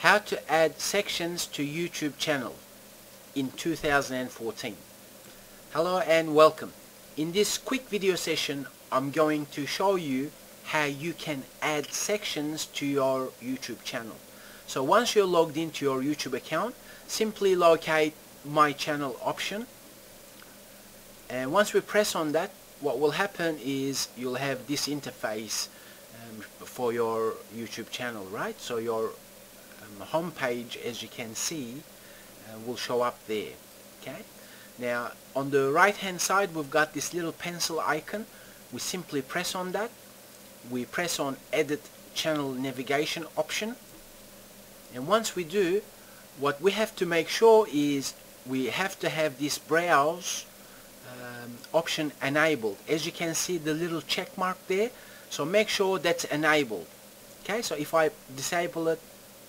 How to add sections to YouTube channel in 2014. Hello and welcome. In this quick video session I'm going to show you how you can add sections to your YouTube channel. So once you're logged into your YouTube account, simply locate my channel option, and once we press on that, what will happen is you'll have this interface for your YouTube channel, right? So your home page, as you can see, will show up there. Okay, now on the right hand side we've got this little pencil icon. We simply press on that. We press on edit channel navigation option, and once we do, what we have to make sure is we have to have this browse option enabled. As you can see, the little check mark there, so make sure that's enabled. Okay, so if I disable it,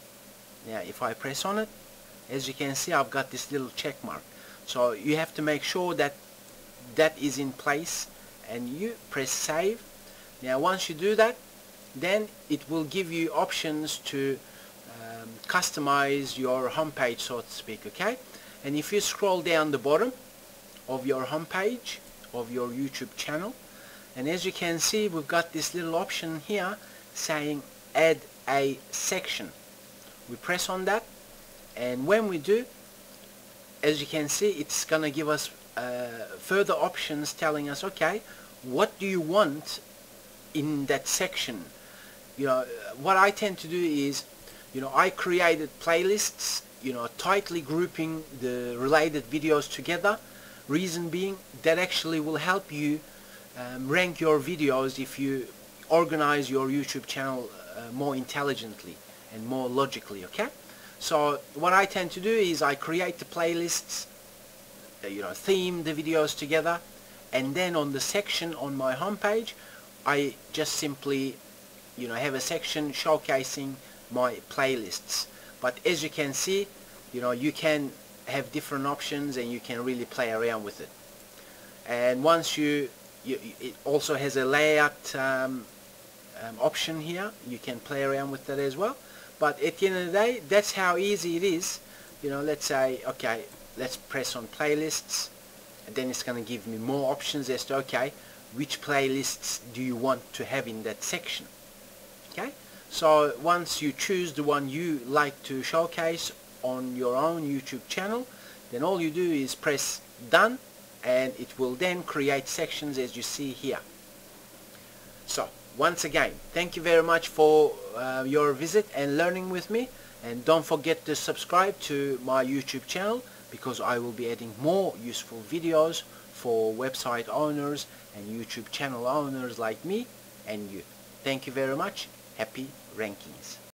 if I press on it, as you can see, I've got this little check mark. So you have to make sure that that is in place, and you press save. Now once you do that, then it will give you options to customize your homepage, so to speak. Okay, and if you scroll down the bottom of your homepage of your YouTube channel, and as you can see, we've got this little option here saying add a section. We press on that, and when we do, as you can see, it's gonna give us further options telling us, okay, what do you want in that section. What I tend to do is, I created playlists, tightly grouping the related videos together. Reason being, that actually will help you rank your videos if you organize your YouTube channel more intelligently and more logically. Okay, so what I tend to do is I create the playlists, theme the videos together, and then on the section on my homepage I just simply have a section showcasing my playlists. But as you can see, you can have different options and you can really play around with it. And once it also has a layout option here, you can play around with that as well. But at the end of the day, that's how easy it is. Let's say, okay, let's press on playlists, and then it's going to give me more options as to, okay, which playlists do you want to have in that section. Okay, so once you choose the one you like to showcase on your own YouTube channel, then all you do is press done, and it will then create sections as you see here. So once again, thank you very much for your visit and learning with me, and don't forget to subscribe to my YouTube channel, because I will be adding more useful videos for website owners and YouTube channel owners like me and you. Thank you very much. Happy rankings.